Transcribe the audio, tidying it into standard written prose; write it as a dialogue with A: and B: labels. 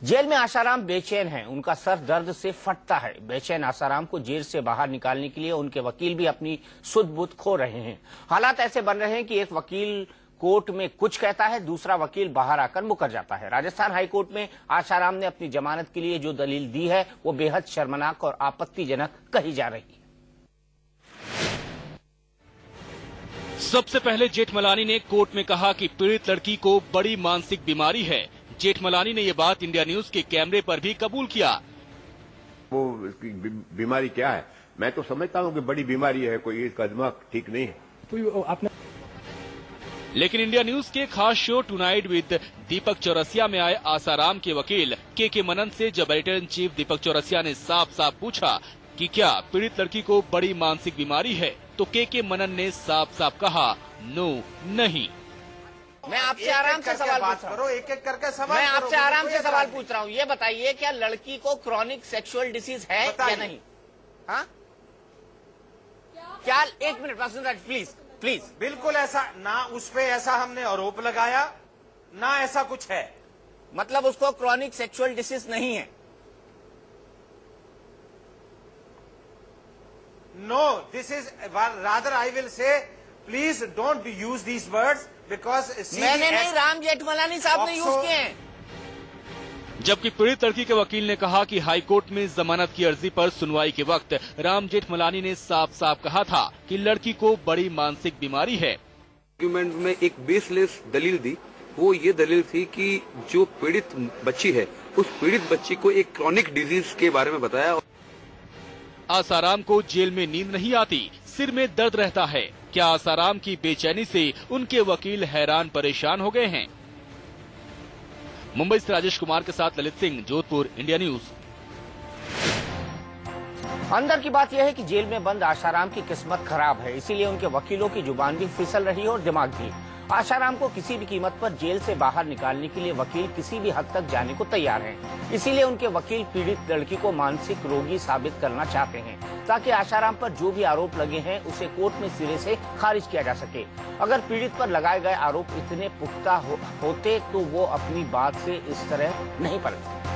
A: Jail में आसाराम बेचैन हैं। उनका सर दर्द से फटता है। बेचैन आसाराम को जेल से बाहर निकालने के लिए उनके वकील भी अपनी सुध-बुध खो रहे हैं। हालात ऐसे बन रहे हैं कि एक वकील कोर्ट में कुछ कहता है, दूसरा वकील बाहर आकर मुकर जाता है। राजस्थान हाईकोर्ट में आसाराम ने अपनी जमानत के लिए जो दलील दी है वो बेहद शर्मनाक और आपत्तिजनक कही जा रही है।
B: सबसे पहले जेठमलानी ने कोर्ट में कहा कि पीड़ित लड़की को बड़ी मानसिक बीमारी है। जेठमलानी ने ये बात इंडिया न्यूज के कैमरे पर भी कबूल किया।
C: वो बीमारी क्या है? मैं तो समझता हूँ कि बड़ी बीमारी है, कोई इसका दिमाग ठीक नहीं है।
B: लेकिन इंडिया न्यूज के खास show tonight with Deepak Chaurasia में आए आसाराम के वकील के मनन से जब editor in chief Deepak Chaurasia ने साफ साफ पूछा कि क्या पीड़ित लड़की को बड़ी मानसिक बीमारी है, तो के मनन ने साफ साफ कहा, नो नहीं।
A: मैं आपसे आराम से सवाल पूछ रहा हूँ।
D: एक-एक करके सवाल
A: मैं आपसे आराम से सवाल पूछ रहा हूँ। ये बताइए, क्या लड़की को क्रॉनिक सेक्सुअल डिसीज है या नहीं? हाँ, क्या? एक मिनट वसुंधरा प्लीज प्लीज।
D: बिल्कुल ऐसा ना, उस पे ऐसा हमने आरोप लगाया ना, ऐसा कुछ है।
A: मतलब उसको क्रॉनिक सेक्सुअल डिसीज नहीं है?
D: No, this is rather I will say please don't use these words because
A: मैंने नहीं, राम जेठमलानी साहब ने यूज किए हैं।
B: जबकि पीड़ित लड़की के वकील ने कहा कि हाईकोर्ट में जमानत की अर्जी पर सुनवाई के वक्त राम जेठमलानी ने साफ साफ कहा था कि लड़की को बड़ी मानसिक बीमारी है।
E: डॉक्यूमेंट में एक बेसलेस दलील दी, वो ये दलील थी कि जो पीड़ित बच्ची है उस पीड़ित बच्ची को एक क्रॉनिक डिजीज के बारे में बताया।
B: आसाराम को जेल में नींद नहीं आती, सिर में दर्द रहता है। क्या आसाराम की बेचैनी से उनके वकील हैरान परेशान हो गए हैं? मुंबई से राजेश कुमार के साथ ललित सिंह, जोधपुर, इंडिया न्यूज।
A: अंदर की बात यह है कि जेल में बंद आसाराम की किस्मत खराब है, इसीलिए उनके वकीलों की जुबान भी फिसल रही है और दिमाग भी। आसाराम को किसी भी कीमत पर जेल से बाहर निकालने के लिए वकील किसी भी हद तक जाने को तैयार हैं। इसीलिए उनके वकील पीड़ित लड़की को मानसिक रोगी साबित करना चाहते हैं, ताकि आसाराम पर जो भी आरोप लगे हैं उसे कोर्ट में सिरे से खारिज किया जा सके। अगर पीड़ित पर लगाए गए आरोप इतने पुख्ता होते तो वो अपनी बात से इस तरह नहीं पलटते।